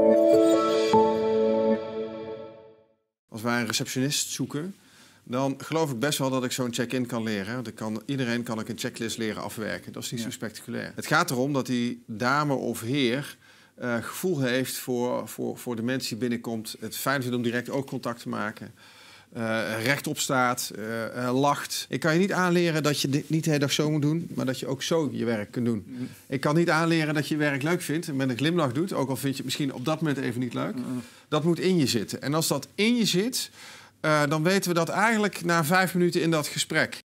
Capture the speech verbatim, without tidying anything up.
Als wij een receptionist zoeken, dan geloof ik best wel dat ik zo'n check-in kan leren. Dat kan, iedereen kan ik een checklist leren afwerken. Dat is niet ja. zo spectaculair. Het gaat erom dat die dame of heer uh, gevoel heeft voor, voor, voor de mens die binnenkomt. Het fijn vindt om direct ook contact te maken. Uh, rechtop staat, uh, uh, lacht. Ik kan je niet aanleren dat je dit niet de hele dag zo moet doen, maar dat je ook zo je werk kunt doen. Mm. Ik kan niet aanleren dat je je werk leuk vindt en met een glimlach doet, ook al vind je het misschien op dat moment even niet leuk. Mm. Dat moet in je zitten. En als dat in je zit, uh, dan weten we dat eigenlijk na vijf minuten in dat gesprek.